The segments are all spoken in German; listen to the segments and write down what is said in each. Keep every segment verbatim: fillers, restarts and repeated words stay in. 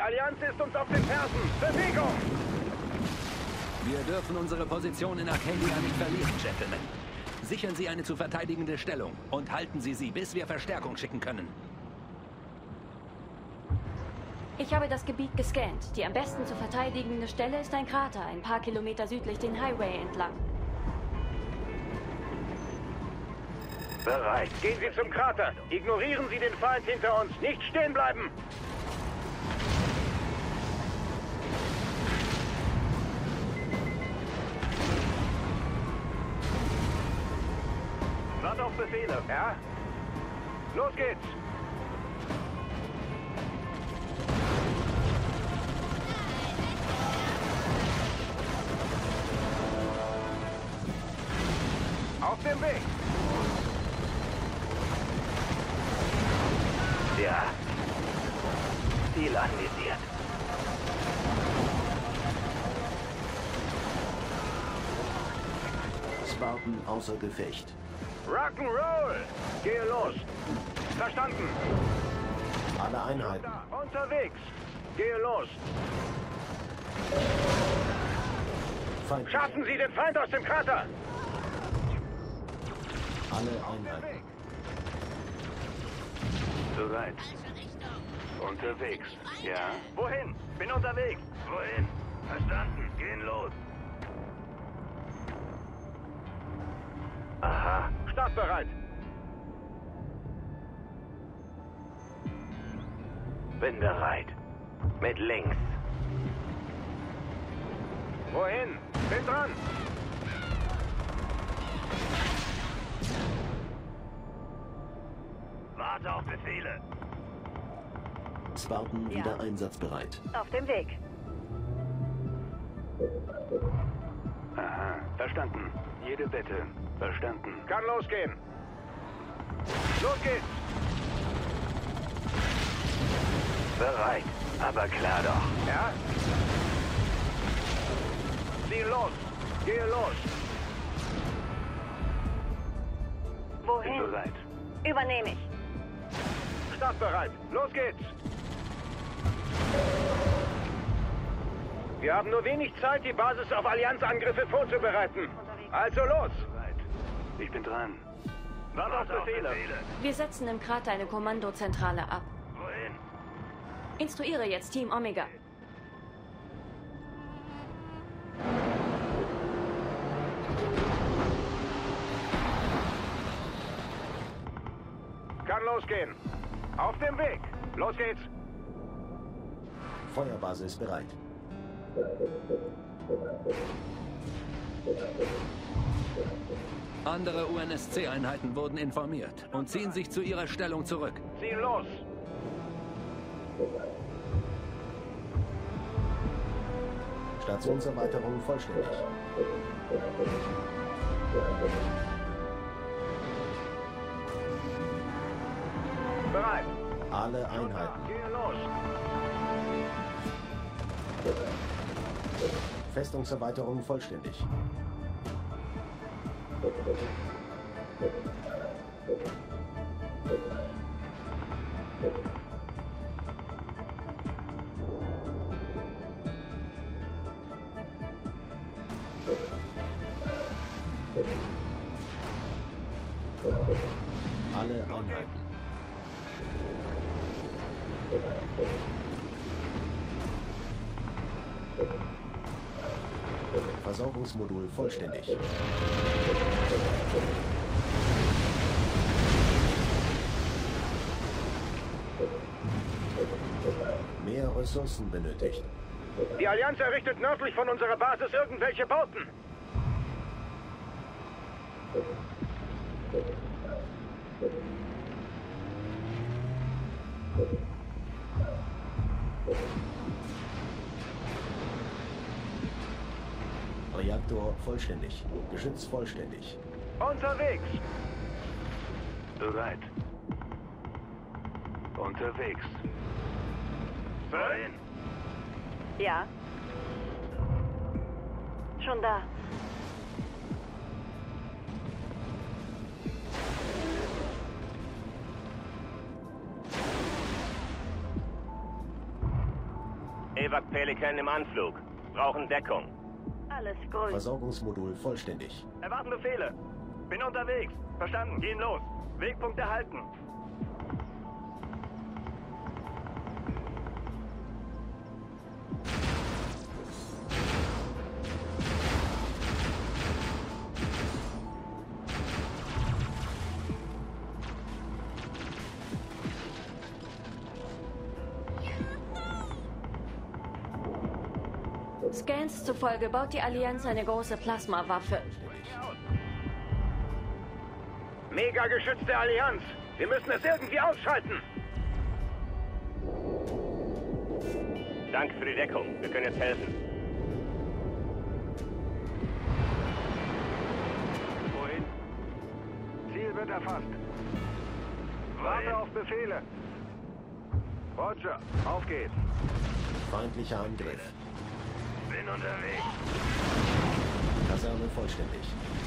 Allianz ist uns auf den Fersen. Bewegung! Wir dürfen unsere Position in Arcadia nicht verlieren, Gentlemen. Sichern Sie eine zu verteidigende Stellung und halten Sie sie, bis wir Verstärkung schicken können. Ich habe das Gebiet gescannt. Die am besten zu verteidigende Stelle ist ein Krater, ein paar Kilometer südlich den Highway entlang. Bereit. Gehen Sie zum Krater. Ignorieren Sie den Feind hinter uns. Nicht stehen bleiben. Wart auf Befehle. Ja? Los geht's. Auf dem Weg. Ja. Ziel anvisiert. Spartan außer Gefecht. Rock'n'Roll! Gehe los! Verstanden! Alle Einheiten. Da, unterwegs! Gehe los! Feind. Schaffen Sie den Feind aus dem Krater! Alle Einheiten. Bereit. Unterwegs. Ja? Wohin? Bin unterwegs. Wohin? Verstanden. Gehen los. Aha. Startbereit. Bin bereit. Mit links. Wohin? Bin dran. Warte auf Befehle. Spartan Ja. wieder einsatzbereit. Auf dem Weg. Aha. Verstanden. Jede Wette. Verstanden. Kann losgehen. Los geht's. Bereit. Aber klar doch. Ja? Zieh los. Gehe los. Wohin? Bin bereit. Übernehme ich. Startbereit. Los geht's. Wir haben nur wenig Zeit, die Basis auf Allianzangriffe vorzubereiten. Also los. Bereit. Ich bin dran. Warte auf Befehle. Wir setzen im Krater eine Kommandozentrale ab. Wohin? Instruiere jetzt Team Omega. Kann losgehen. Auf dem Weg. Los geht's. Feuerbasis bereit. Andere U N S C-Einheiten wurden informiert und ziehen sich zu ihrer Stellung zurück. Ziehen los. Stationserweiterung vollständig. Bereit. Alle Einheiten. Gehe los. Festungserweiterung vollständig. Alle Einheiten. Versorgungsmodul vollständig. Mehr Ressourcen benötigt. Die Allianz errichtet nördlich von unserer Basis irgendwelche Bauten. Reaktor vollständig. Geschütz vollständig. Unterwegs. Bereit. Unterwegs. Wohin? Ja. Schon da. Evac Pelican im Anflug. Brauchen Deckung. Alles grün. Versorgungsmodul vollständig. Erwarten Befehle. Bin unterwegs. Verstanden. Gehen los. Wegpunkt erhalten. Scans zufolge baut die Allianz eine große Plasmawaffe. Mega-Geschütz der Allianz. Wir müssen es irgendwie ausschalten. Danke für die Deckung. Wir können jetzt helfen. Wohin? Ziel wird erfasst. Warte auf Befehle. Roger, auf geht's. Feindlicher Angriff. Bin unterwegs. Kaserne vollständig.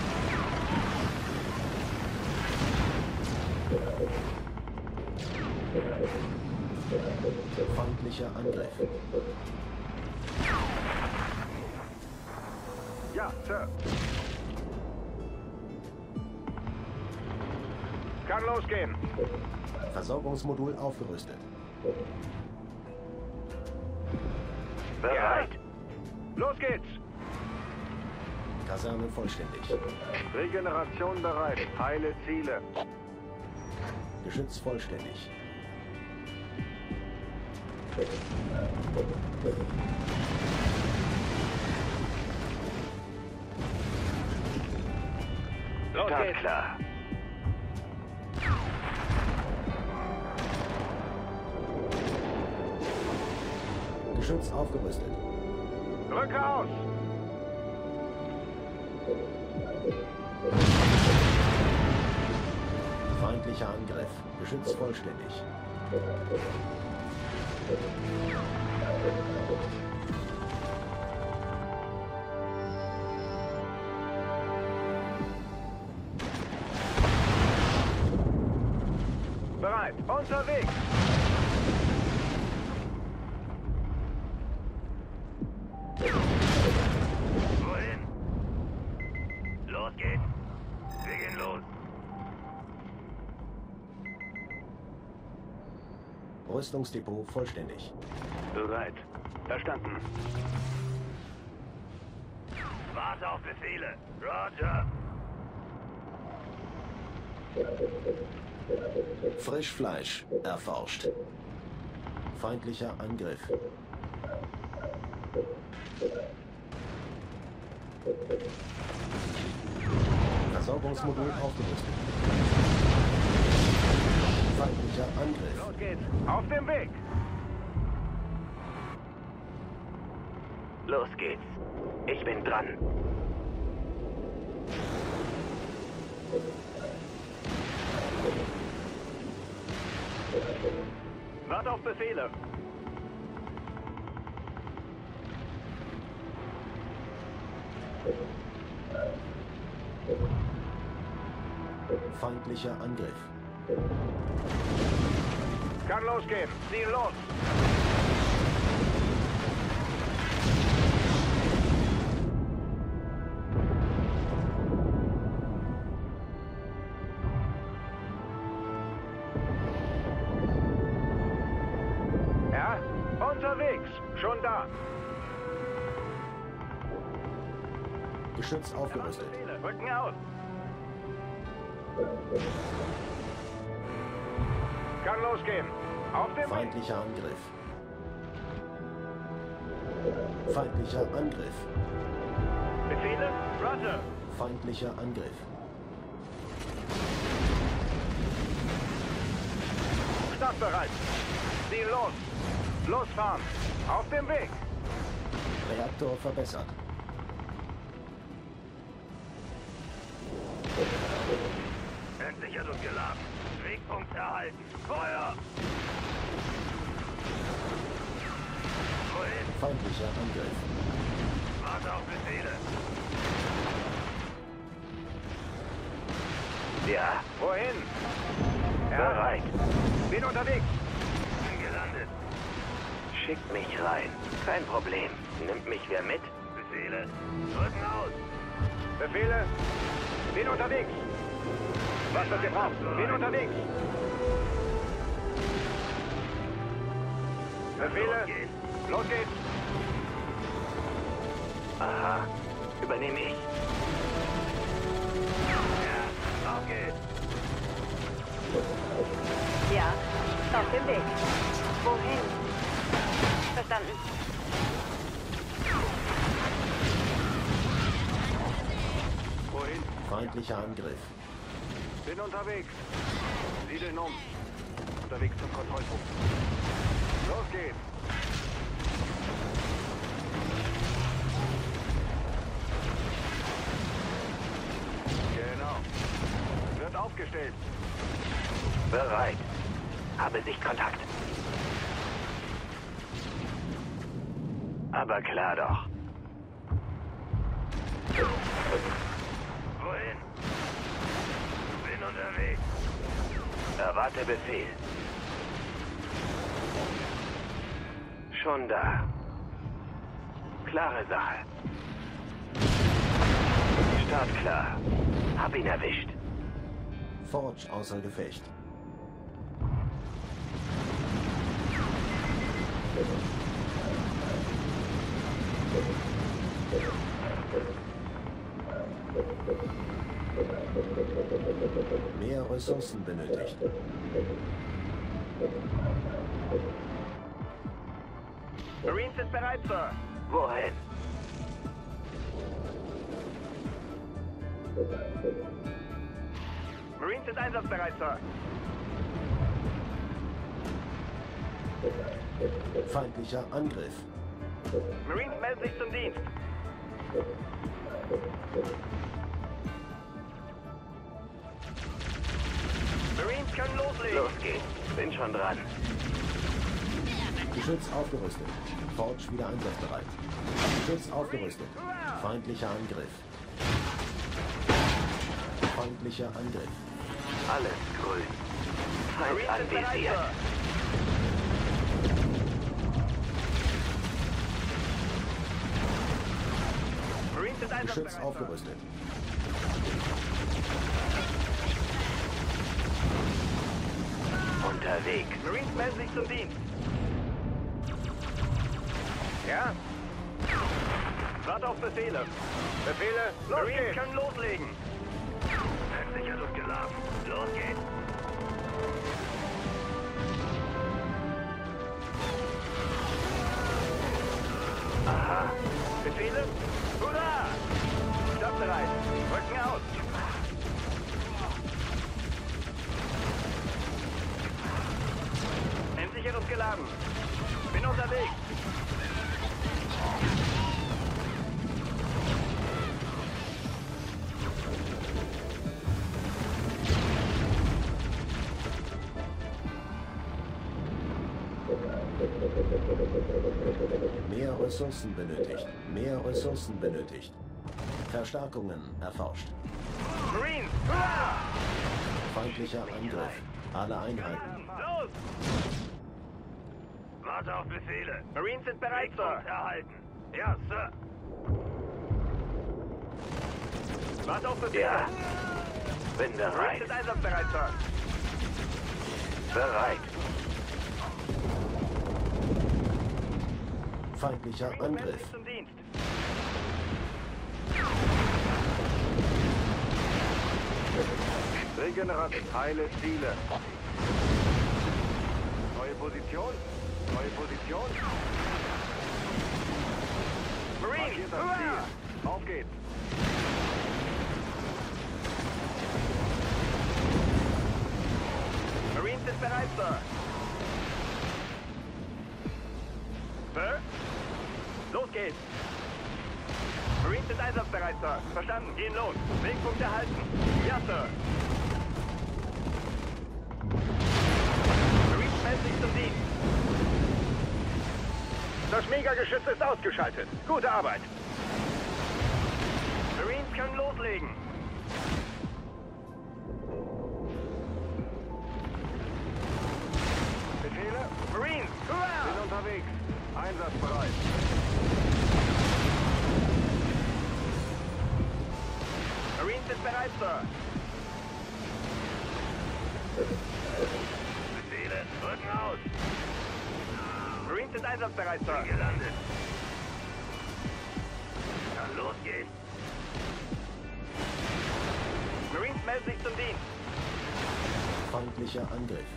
Feindlicher Angriff. Ja, Sir. Kann losgehen. Versorgungsmodul aufgerüstet. Bereit. Los geht's. Kaserne vollständig. Regeneration bereit. Heile Ziele. Geschütz vollständig. Los geht's. Klar. Geschütz aufgerüstet. Rücke aus. Feindlicher Angriff. Geschütz vollständig. Bereit. Unterwegs. Wohin? Los geht's. Wir gehen los. Rüstungsdepot vollständig. Bereit. Verstanden. Warte auf Befehle. Roger. Frischfleisch erforscht. Feindlicher Angriff. Versorgungsmodul aufgerüstet. Feindlicher Angriff. Los geht's. Auf dem Weg. Los geht's. Ich bin dran. Warte auf Befehle. Feindlicher Angriff. Kann losgehen. Ziel los. Ja, unterwegs. Schon da. Geschütz aufgerüstet. Rücken aus. Kann losgehen. Auf dem Weg. Feindlicher Angriff. Feindlicher Angriff. Befehle? Roger. Feindlicher Angriff. Startbereit. Ziel los. Losfahren. Auf dem Weg. Reaktor verbessert. Entsichert und geladen. Wegpunkt erhalten. Feuer! Wohin? Feindlicher Angriff. Warte auf Befehle. Ja. Wohin? Ja. Bereit. Bin unterwegs. Bin gelandet. Schickt mich rein. Kein Problem. Nimmt mich wer mit? Befehle. Drücken aus. Befehle. Bin unterwegs. Was wird gebraucht? Bin unterwegs. Befehle. Los geht's. Aha. Übernehme ich. Ja, auf geht's. Ja, auf dem Weg. Wohin? Verstanden. Wohin? Feindlicher Angriff. Bin unterwegs. Siedeln um. Unterwegs zum Kontrollpunkt. Los geht's. Genau. Wird aufgestellt. Bereit. Habe Sichtkontakt. Aber klar doch. Wohin? Bin unterwegs. Erwarte Befehl. Schon da. Klare Sache. Start klar. Hab ihn erwischt. Forge außer Gefecht. Mehr Ressourcen benötigt. Marines sind bereit, Sir. Wohin? Marines sind einsatzbereit, Sir. Feindlicher Angriff. Marines melden sich zum Dienst. Marines können loslegen. Los geht's. Bin schon dran. Geschütz aufgerüstet. Forge wieder einsatzbereit. Geschütz aufgerüstet. Feindlicher Angriff. Feindlicher Angriff. Alles grün. Feind Marines sind bereit, anvisiert. Sir. Marines sind Geschütz einsatzbereit, Sir. aufgerüstet. Unterwegs. Marines melden sich zum Dienst. Ja? Wart auf Befehle. Befehle, los Marines geht's. Können loslegen. Sichert und geladen. Los geht's. Aha. Befehle? Hurra! Startbereit. Rücken aus. Entsichert und geladen. Bin unterwegs. Mehr Ressourcen benötigt. Mehr Ressourcen benötigt. Verstärkungen erforscht. Marines, hurra! Feindlicher Angriff. Alle Einheiten. Los! Warte auf Befehle. Marines sind bereit, Sir. Erhalten. Ja, Sir. Warte auf Befehle. Ja. Bin Marines bereit. sind einsatzbereit, Sir. Bereit. Feindlicher Melden Angriff. sich zum Dienst. Regenerat, heile Ziele. Neue Position. Neue Position. Marines, Markiert das hurra! Ziel. Auf geht's. Marines sind bereit, Sir. Sir? Los geht's. Marines sind einsatzbereit, Sir. Verstanden. Gehen los. Wegpunkt erhalten. Ja, Sir. Marines melden sich zum Dienst. Das Megageschütz ist ausgeschaltet. Gute Arbeit. Marines können loslegen. Befehle? Marines, hurra! Bin unterwegs. Einsatzbereit. Marines sind bereit, Sir. Befehle, rücken aus. Marines sind einsatzbereit, Sir. Gelandet. Kann losgehen. Marines melden sich zum Dienst. Feindlicher Angriff.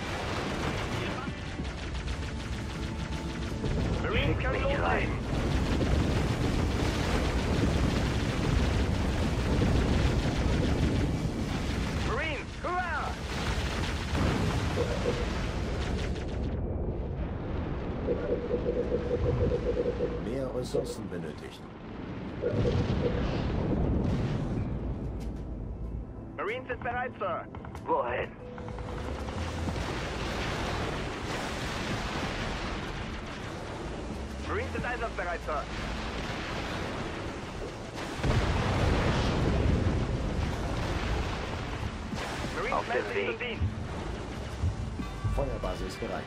Marines kann loslegen. Marines, hurra! Mehr Ressourcen benötigt. Marines sind bereit, Sir. Wohin? Marines sind einsatzbereit, Sir. Marines Auf melden dem sich Weg. zum Dienst. Feuerbasis bereit.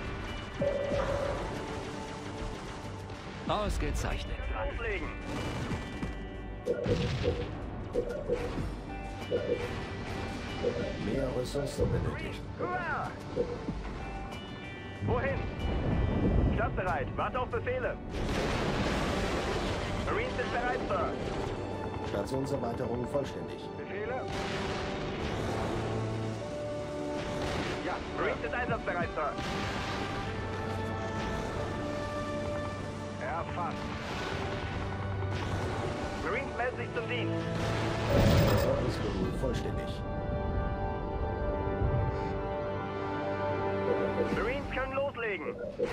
Ausgezeichnet. Loslegen. Mehr Ressourcen benötigt. Hurra! Wohin? Startbereit. Warte auf Befehle. Marines sind bereit, Sir. Stationserweiterung vollständig. Befehle? Ja, Marines sind einsatzbereit, Sir. Erfasst. Marines melden sich zum Dienst. Versorgungsmodul vollständig. Marines können loslegen.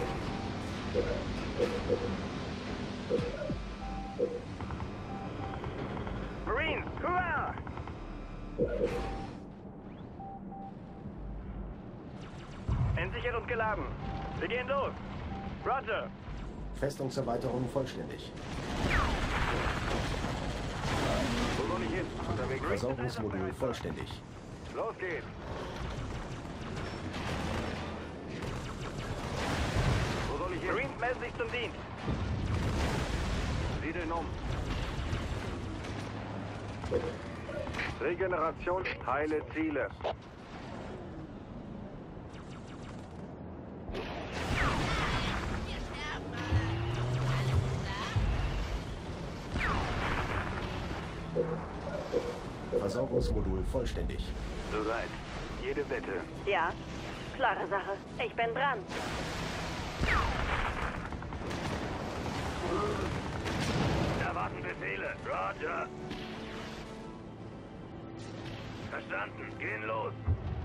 Marines, hurra! Entsichert und geladen. Wir gehen los. Roger. Festungserweiterung vollständig. Wo soll ich hin? Unterwegs. Versorgungsmodul vollständig. Los geht's. Wo soll ich hin? Marines melden sich zum Dienst. Siedeln um. Regeneration, heile Ziele. Versorgungsmodul vollständig. Bereit. Jede Wette. Ja, klare Sache. Ich bin dran. Erwarten Befehle. Roger. Verstanden. Gehen los.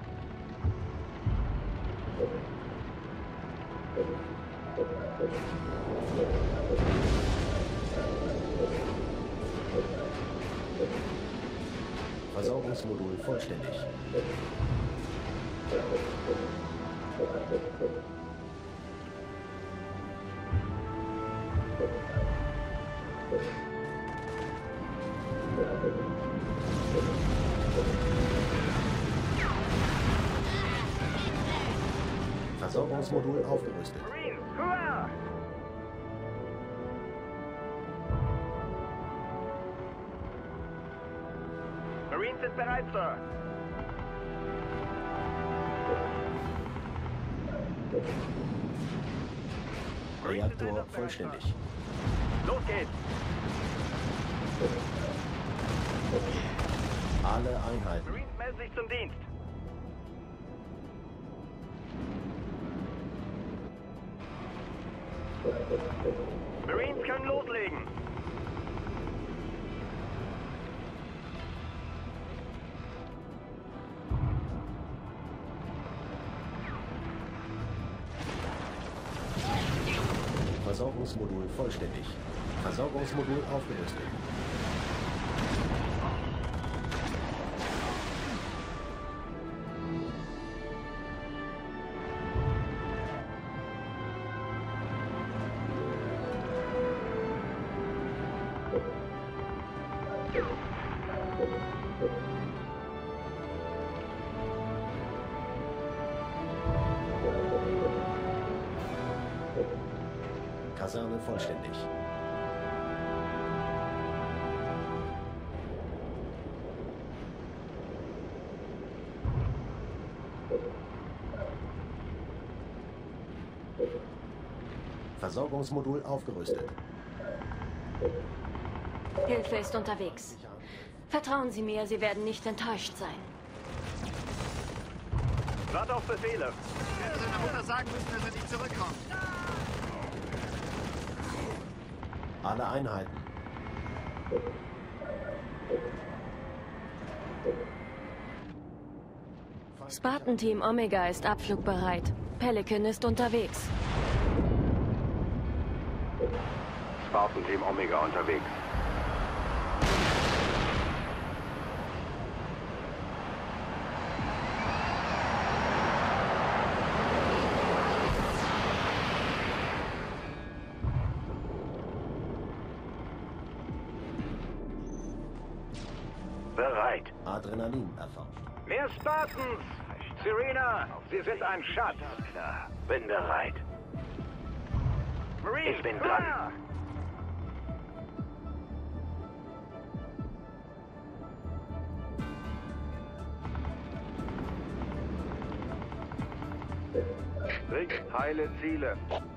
Versorgungsmodul vollständig. Versorgungsmodul aufgerüstet. Marines, hurra! Marines sind bereit, Sir. Reaktor vollständig. Los geht's. Alle Einheiten. Marines melden sich zum Dienst. Marines können loslegen. Versorgungsmodul vollständig. Versorgungsmodul aufgerüstet. Kaserne vollständig. Versorgungsmodul aufgerüstet. Hilfe ist unterwegs. Vertrauen Sie mir, Sie werden nicht enttäuscht sein. Wart auf Befehle. Ich werde seiner Mutter sagen müssen, dass er nicht zurückkommt. Alle Einheiten. Spartan-Team Omega ist abflugbereit. Pelican ist unterwegs. Spartan-Team Omega unterwegs. Bereit. Adrenalin erforscht. Mehr Spartans! Serena, Sie sind ein Schatz. Klar. Bin bereit. Marines, Ich bin fire! Rick, heile Ziele.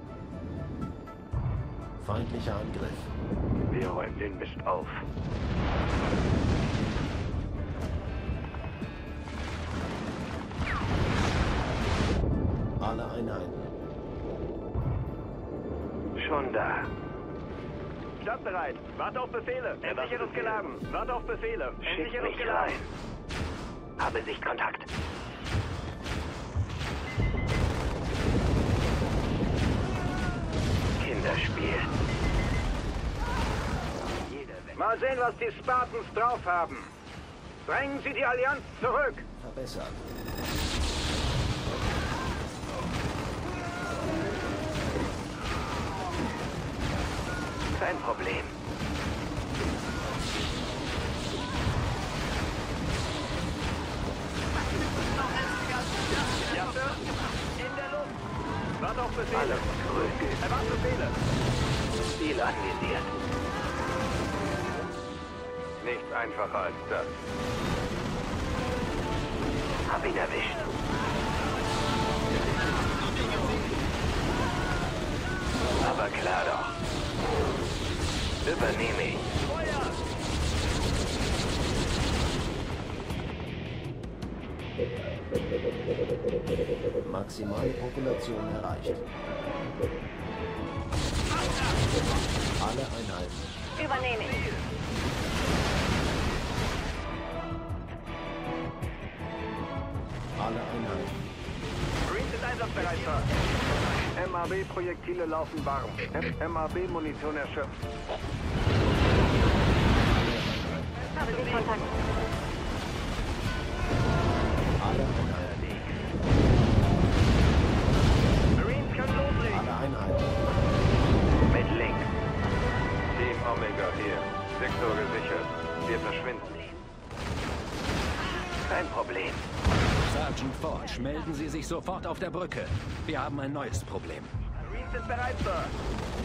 Feindlicher Angriff. Wir räumen den Mist auf. Alle Einheiten. Schon da. Startbereit. Warte auf Befehle. Entsicherung geladen. Warte auf Befehle. Schick Entsicherung mich geladen. rein. Habe Sichtkontakt. Kinderspiel. Mal sehen, was die Spartans drauf haben. Drängen Sie die Allianz zurück. Verbessert. Kein Problem. Ja, Sir. In der Luft. Warte auf Befehle. Alles grün. Erwarte Befehle. Ziel anvisiert. Nichts einfacher als das. Hab ihn erwischt. Aber klar doch. Übernehme ich. Maximale Population erreicht. Alle Einheiten. Übernehme ich. Alle Einheiten. Marines sind einsatzbereit, Sir. M A B-Projektile laufen warm. M A B-Munition erschöpft. Habe Sie Kontakt. Alle Einheiten. Marines können loslegen. Alle Einheiten. Mit Link. Team Omega hier. Sektor gesichert. Wir verschwinden. Kein Problem. Sergeant Forge, melden Sie sich sofort auf der Brücke. Wir haben ein neues Problem. Marines sind bereit, Sir.